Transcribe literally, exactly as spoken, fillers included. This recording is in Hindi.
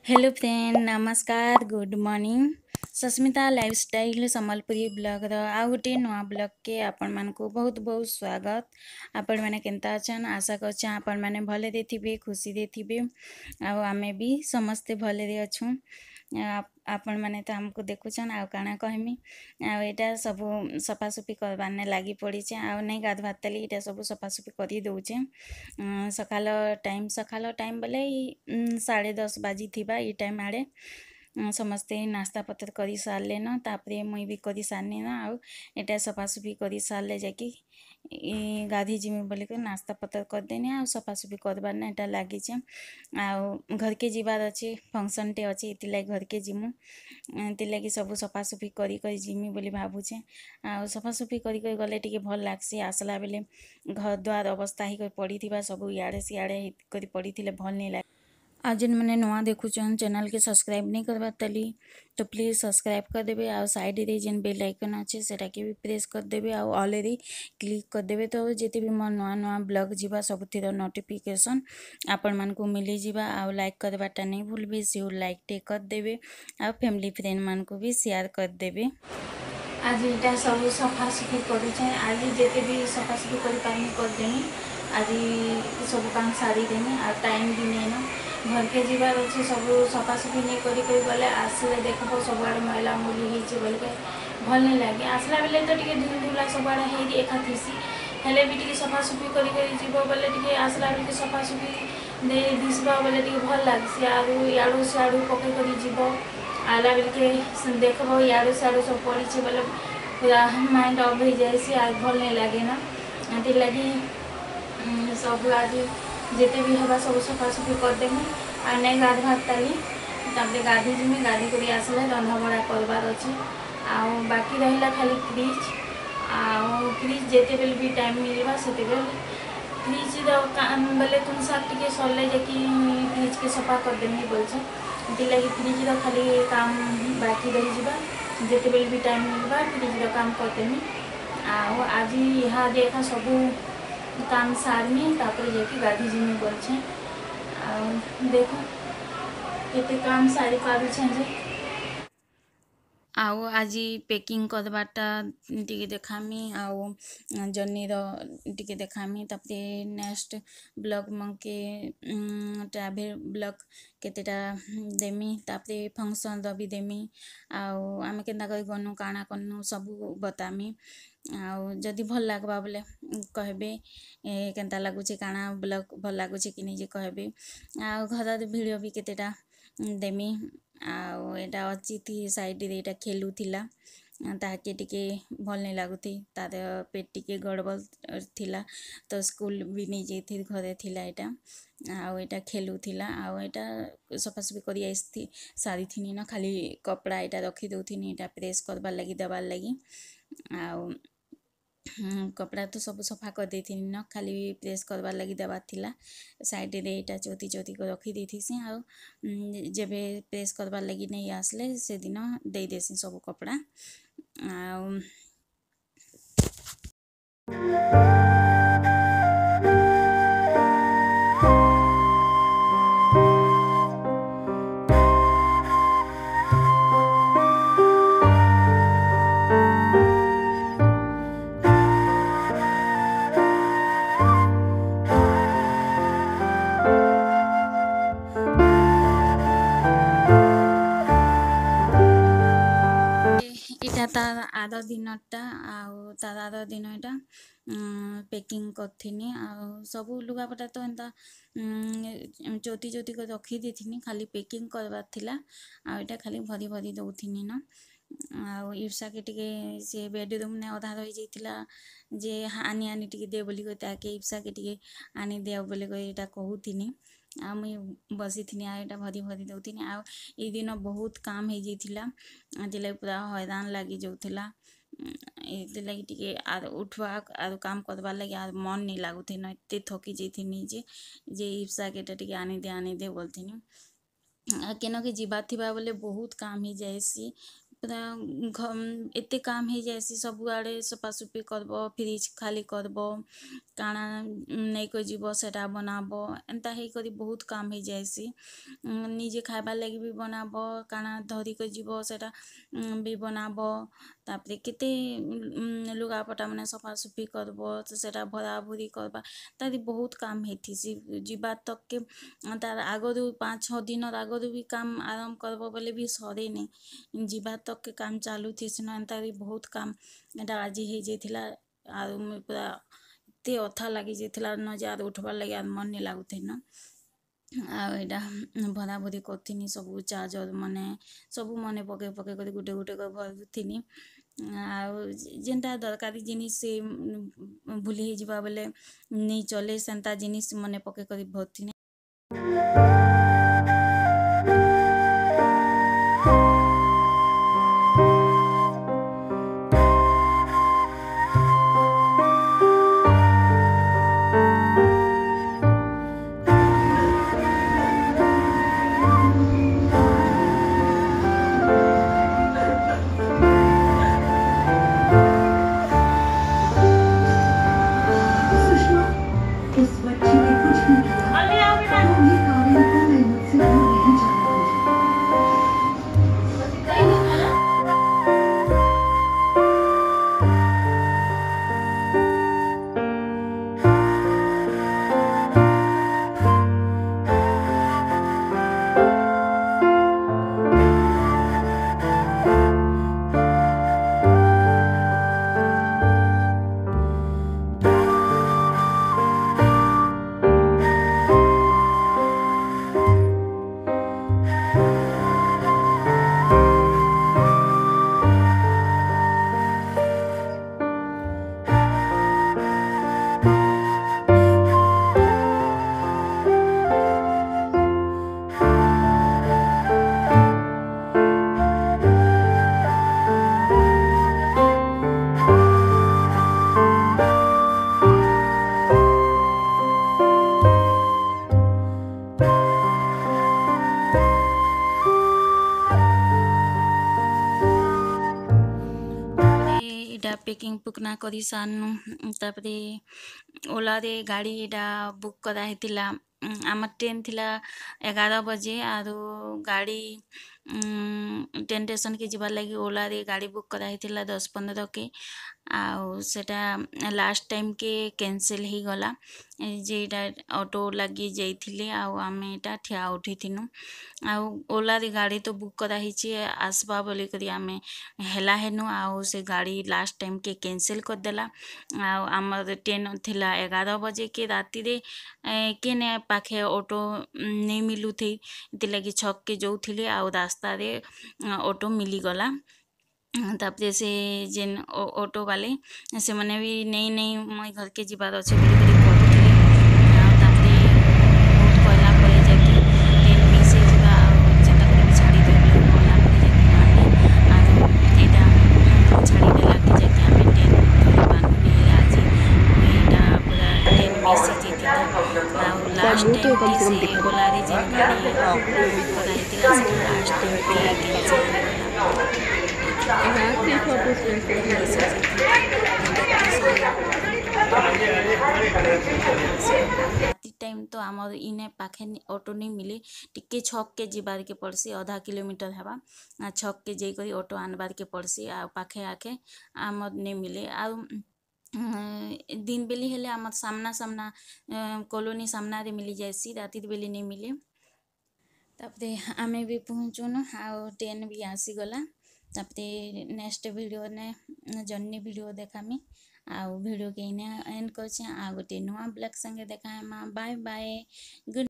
हेलो फ्रेंड नमस्कार good morning Sasmita lifestyle Sambalpuri blogger आउ गोटे नुआ ब्लॉग के आपण मानक बहुत बहुत स्वागत। आपण मैंने केंता अछन आशा करछन आपण मैंने भले दे थिबे खुशी दे थिबे आउ आमे भी समस्ते भले दे अछु। आपण मैंने तो हमको देखुछन आउ काना कहमी आउ एटा सब सफासफी करबाने लागी पड़ी छे आउ नहीं गाधवा तली एटा सब सफासफी करी दउछे। सकाल टाइम सकाल टाइम बोले साढ़े दस बाजी थिबा ई टाइम आड़े समस्ते नास्ता पत्र करी सारले न तापरे मुई भी करी सारनी न आउ एटा सफासफी करी सारले जाकि गाधी जिमी बोले को नास्ता पत्र कर देनी आउ सफासफी करबार ना एटा लागी छे। आउ घर के जीवार अच्छे फंक्शन टे अच्छे इति लागी घर के जिमु इति लागी सब सफासफी करी करी जिमी बोली भाबुछे। आउ सफासफी करी करी गले टिके भल लागसी आसला बेले घर द्वार अवस्था ही पड़ी थिबा सब इयाड़े सियाड़े करी पड़ी थिले भल नहीं लागे। आज जिन मैंने नुआ देखुचन चैनल के सब्सक्राइब नहीं करवा तली तो प्लीज सब्सक्राइब कर देबे आउ साइड रे जिन बेल आइकन अच्छे सेटा के भी प्रेस कर देबे आउ ऑल रे क्लिक कर देबे तो जेते भी मोर नुआ नुआ ब्लॉग जीवा सब थिर नोटिफिकेशन आपण मान को मिली जीवा आउ लाइक करवाटा नहीं भूलबे सियोर लाइक टे कर देबे आउ फैमिली फ्रेंड मान को भी शेयर कर देबे। आज इटा सब सफासफी करूँ आज जेते भी सफासफी कर पानी कर देनी आज सब काम सारी देनी आ टाइम भी नहीं ना घर के जीवार अच्छे सब सफासफी नहीं करी करी गले आसले देखब सब आड़े मैला मुली होती बोल के भल नहीं लगे आसला बेले तो टे धूल धूला सब आड़े है एका थीसी हेले भी टे सफासफी करी करी जीव बोले टे आसला बेले सफासफी दे दिशा बोले टे भल लगसी आरु याड़ू सियाड़ू पकई करी जीव आला बेले देखब याड़ू सियाड़ू सब पड़ी बोले पूरा माइंड अफ हो जाए आज भल नहीं लगे ना ये लगी सब आज जिते भी हवा सब सफासफी करदेमी आ नहीं गाधवा ताली तापर गाधी जिमी गाधी कर आसले रंधा बड़ा करवार अच्छे आउ बाकी रहा खाली फ्रिज आउ फ्रिज जिते बेले भी टाइम मिलवा से फ्रिज बोले तुम साथ टे सरले जाकि फ्रिज के सफा करदेमी बोलछे ये लगी फ्रिज खाली काम बाकी रही जावा जिते बेले भी टाइम मिलवा फ्रिज काम करदेमी आउ आज यहाँ देखा सब काम सारमी तापर जाकि गाधी जिमी बोलछे देखो केते काम सारी पारुछे जे आउ आज पैकिंग करवाटा टिके देखामी आउ जर्नी रो टिके देखामी तापर नेक्स्ट ब्लॉग मंके ट्रैवल ब्लॉग केतेटा देमी तापर फंक्शन रो भी देमी आउ आमे केनता करी गनु काना कनु सब बतामी आउ जदि भल लागबा बोले कहबे केनता लागुचे काना ब्लॉग भल लागुचे कि नहीं जे कहबे आउ घर वीडियो भी केतेटा देमी आउ एटा अच्छी थी साइड रे एटा खेलू थिला ताके टिके भल नहीं लागुथी तार पेट टिके गड़बड़ थिला तो स्कूल भी नहीं जाइथि घरे थिला एटा आउ एटा खेलू थिला आउ एटा सफासफी करी आइथि सारी थिनी न खाली कपड़ा एटा रखी दउथिनी एटा प्रेस करबार लगी देबार लगी आउ कपड़ा तो सब सफा कर देथि न खाली प्रेस करबार लगी देबार थिला साइड रे एटा चौथी चौथी को रखी देथिसी आउ जेबे प्रेस करबार लगी नहीं आसले से दिन दे देसी सब कपड़ा आउ तार आर दिनटा आउ तार आर दिन एटा पैकिंग करथिनी आउ सब लुगापटा तो एंता चौथी चौथी को रखी देथिनी खाली पैकिंग करवार थिला आउ एटा खाली भरी भरी दउथिनी न आउ ईर्षा के टिके से बेडरूम ने अधा रही जाइथिला जे आनी आनी टिके दे बोली को ताके ईर्षा के टिके आनी दे बोले को एटा कहूथिनी आ मुई बसी थी आ एटा भरी भरी दउथिनी आ ई दिन बहुत काम हो जाइथिला जे पूरा हैरान लगी जाउथिला ये लगी टिके आर उठवा आर काम करवा लगे आर मन नहीं लागुथी न एते थकी जाइथिनी जे जे ईर्षा के टिके आनी दे आनी दे बोलथिनी केन के जीवा थिबा बोले बहुत काम ही जाएसी पूरा घ एते काम हो जाएसी सब आड़े सफासुफी करब फ्रिज खाली करब काଣା नहीं को जीव सेटा बनाब एंता ही करी बहुत काम हो जाएसी निजे खाइबार लगी भी बनाब काଣା धरी को जीव सेटा भी बनाब तापरे केते लुगापटा मैंने सफासुफी करब सेटा भरा भरी करबा तारी बहुत काम हेथिसी जीवा तक के तार आगरू पाँच छः दिन आगरू भी काम आरंभ करब बोले भी सरे नहीं जीवा तक के काम चालू थी सिना एंता भी बहुत काम एटा आज हो जाइथिला आर पूरा एते अथा लगी जाइथिला न जे आर उठबार लगे आर मन नहीं लागुथे न ଆଉ ଏଇଟା ଭରା ଭରି କରିଥିନି ସବୁ ଚାର୍ଜର ମାନେ ସବୁ ମନେ ପକେଇ ପକେଇ କରି ଗୋଟେ ଗୋଟେ କରି ଭରୁଥିନି ଆଉ ଯେନ୍ଟା ଦରକାରୀ ଜିନିଷ ଭୁଲି ହେଇଯିବା ବେଲେ ନେଇ ଚଲେ ସେନ୍ତା ଜିନିଷ ମନେ ପକେଇ କରି ଭରୁଥିନି उस बच्ची ने कुछ नहीं किया वो भी काबिल को मैं मुझसे दूर नहीं जाना ଏଇଟା ପେକିଂ ପୁକନା କରି ସାରନୁ ତାପରେ ଓଲାରେ ଗାଡ଼ି ଏଇଟା ବୁକ୍ କରାହେଇଥିଲା ଆମର ଟ୍ରେନ୍ ଥିଲା ଏଗାର ବଜେ ଆରୁ ଗାଡ଼ି ଟ୍ରେନ୍ ଷ୍ଟେସନ୍କେ ଯିବାର୍ ଲାଗି ଓଲାରେ ଗାଡ଼ି ବୁକ୍ କରାହେଇଥିଲା ଦଶ ପନ୍ଦର କେ ଆଉ ସେଟା ଲାଷ୍ଟ ଟାଇମ୍କେ କ୍ୟାନସେଲ୍ ହେଇଗଲା ଯେ ଏଇଟା ଅଟୋ ଲାଗି ଯାଇଥିଲେ ଆଉ ଆମେ ଏଇଟା ଠିଆ ଉଠିଥିନୁ ଆଉ ଓଲାରେ ଗାଡ଼ି ତ ବୁକ୍ କରାହେଇଛି ଆସବା ବୋଲିକରି ଆମେ ହେଲା ହେନୁ ଆଉ ସେ ଗାଡ଼ି ଲାଷ୍ଟ ଟାଇମ୍କେ କ୍ୟାନସେଲ୍ କରିଦେଲା ଆଉ ଆମର ଟ୍ରେନ୍ ଥିଲା ଏଗାର ବଜେ କେ ରାତିରେ କେନେ ପାଖେ ଅଟୋ ନେଇ ମିଲୁଥେଇ ଏଥିଲାଗି ଛକ୍କେ ଯାଉଥିଲେ ଆଉ ରାସ୍ତାରେ ଅଟୋ ମିଲିଗଲା ତାପରେ ସେ ଯେନ୍ ଅଟୋ ବାଲେ ସେମାନେ ବି ନେଇ ନେଇ ମୁଇଁ ଘରକେ ଯିବାର ଅଛେ ବୋଲିକରି କହୁଥିଲେ ଆଉ ତାପରେ ବହୁତ କହିଲା ପରେ ଯାଇକି ଟ୍ରେନ୍ ମିସ୍ ହେଇଯିବା ଆଉ ଯେନ୍ତା କରି ବି ଛାଡ଼ିଦେବେ ବୋଲି କହିଲା ପରେ ଯାଇକି ଆମେ ଆଉ ଏଇଟା ଛାଡ଼ିଦେଲାକେ ଯାଇକି ଆମେ ଟ୍ରେନ୍ ଧରିପାରନୁ ନହେଲେ ଆଜି ଏଇଟା ପୁରା ଟ୍ରେନ୍ ମିସ୍ ହେଇଯାଇଥିଲା ଆଉ ଲାଷ୍ଟ ଟାଇମ୍କେ ସେ ଓଲାରେ ଯେନ୍ ଗାଡ଼ି କରାହେଇଥିଲା ସେଟା ଲାଷ୍ଟ ଟାଇମ୍କେ କ୍ୟାନସେଲ୍ राति टाइम तो आमर इने पाखे ऑटो नहीं मिले टिके छक के जीवार के पड़सी आधा किलोमीटर हवा छक के जाइकरी ऑटो आनबार के पड़सी आ पाखे आखे आमर नहीं मिले आ दिन बेली हेले आमर सामना सामना कॉलोनी सामना रे मिली जाएसी राति बेली नहीं मिले तापरे आमे भी पहुँचुन आ ट्रेन भी आसीगला तापरे नेक्स्ट वीडियो ने जर्नी वीडियो देखामी आउ वीडियो के इने एंड करछे आ गोटे नुआ ब्लॉग संगे देखा बाय बाय गुड